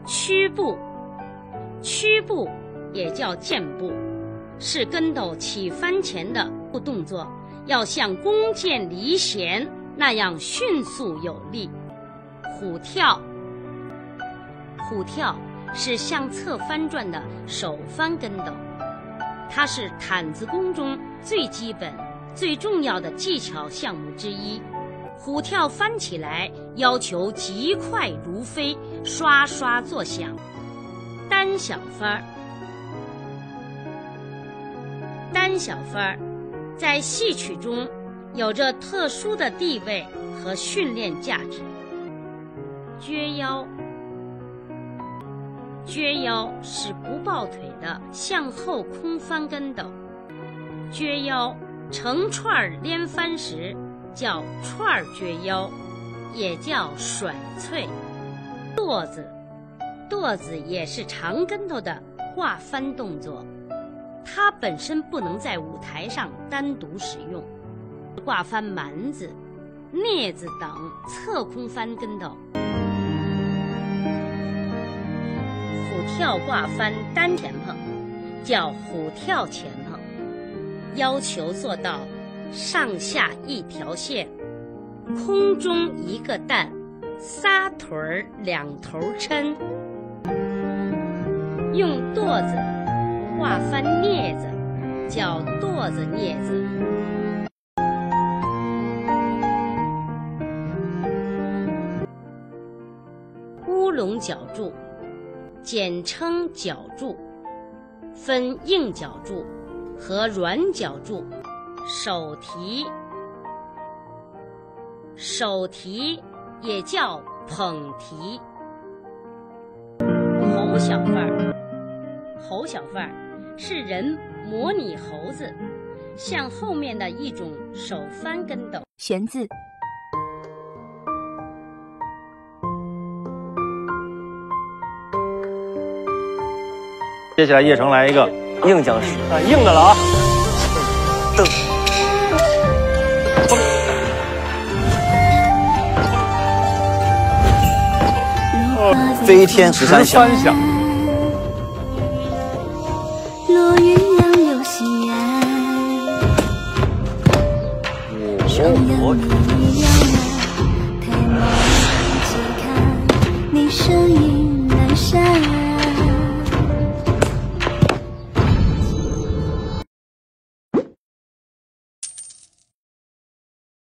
屈步，屈步也叫箭步，是跟斗起翻前的动作，要像弓箭离弦那样迅速有力。虎跳，虎跳是向侧翻转的手翻跟斗，它是毯子功中最基本、最重要的技巧项目之一。虎跳翻起来要求极快如飞，刷刷作响。单小翻儿，单小翻儿在戏曲中有着特殊的地位和训练价值。撅腰，撅腰是不抱腿的向后空翻跟斗。撅腰成串连翻时叫串撅腰，也叫甩翠。垛子，垛子也是长跟头的挂翻动作，它本身不能在舞台上单独使用。挂翻蛮子、镊子等侧空翻跟头。虎跳挂翻单前碰叫虎跳前碰，要求做到上下一条线，空中一个担，仨腿儿两头抻。用垛子挂翻镊子叫垛子镊子。乌龙脚柱，简称脚柱，分硬脚柱和软脚柱。手提，手提也叫捧提。猴小贩儿，猴小贩儿是人模拟猴子向后面的一种手翻跟斗。 玄字。 接下来叶城来一个硬僵尸啊，硬的了啊！ 蹬，飞天十三响。 落云两流西岸，双阳